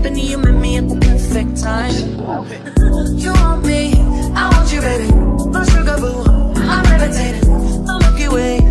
happened, you met me at the perfect time. You want me, I want you, baby. My sugar boo, I'm levitating the Milky Way.